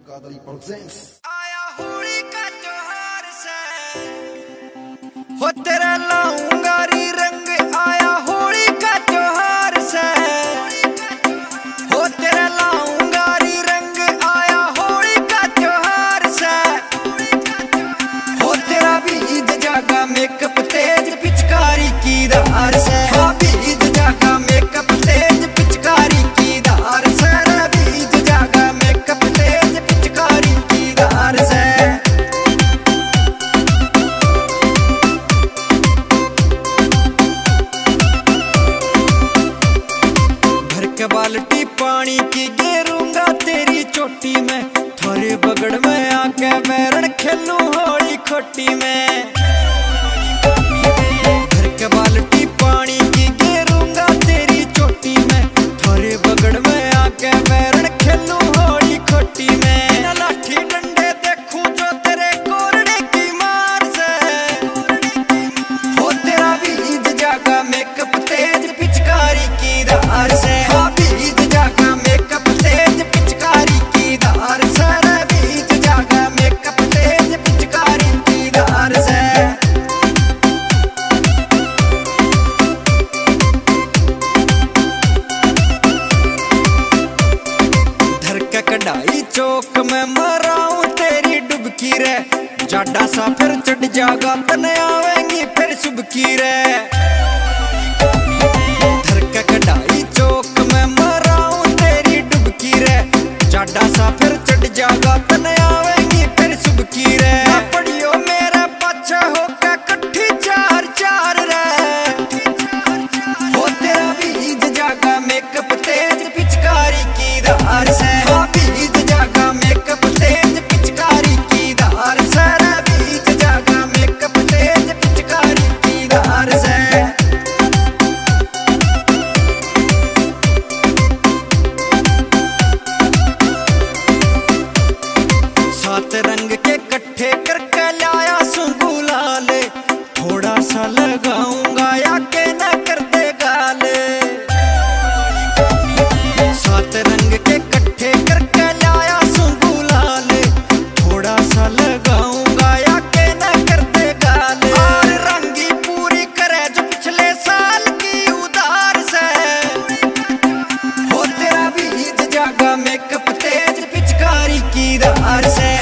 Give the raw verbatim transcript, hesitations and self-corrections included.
Kadri presents आया होली का त्योहार से हो तेरा लाऊंगा री रंग। आया होली का त्योहार से हो तेरा लाऊंगा री रंग। आया होली का त्योहार से हो तेरा बीज जागा मेकअप तेज पिचकारी की धार से। हाँ बीज जागा मेकअप तेज पिचकारी की धार से। बीज जागा मेकअप तेज पिचकारी की धार से। भर के बाल्टी पानी की गेरूंगा तेरी चोटी में। थारे बगड़ में आके बैरण खेलूं होली खोटी में। भर के बाल्टी पानी की गेरूंगा तेरी चोटी में। थारे बगड़ में आके बैरण खेलूं होली खोटी में। ना लाठी डंडे देखूं जो तेरे कोरड़े की मार से। हो तेरा बीज जागा मेकअप तेज पिचकारी की धार से। हाँ बीज जागा मेकअप तेज पिचकारी की धार से। बीज जागा मेकअप तेज पिचकारी की धार से। धर के कढ़ाई चौक में मराऊं तेरी डुबकी रे। जाडा सा फिर चढ़ जागा तने आवेंगी फिर सुबकी रे। धर के कढ़ाई चौक में मराऊं तेरी डुबकी रे। जाडा सा फिर चढ़ जागा तने आवेंगी फिर सुबकी रे। ना पड़ियो मेरे पाछे होके कट्ठी चार चार रे। हो तेरा बीज जागा मेकअप तेज पिचकारी की धार से। हाँ बीज जागा मेकअप तेज पिचकारी की धार से। बीज जागा मेकअप तेज पिचकारी की धार से। सात रंग के कट्ठे करके लाया सू गुलाल। थोड़ा सा लगाऊंगा या के ना कर दे गाल। सात रंग के कट्ठे करके लाया सू गुलाल। थोड़ा सा लगाऊंगा या के ना कर दे गाल। और रंगी पूरी करे जो पिछले साल की उधार से। हो तेरा बीज जागा मेकअप तेज पिचकारी की धार से।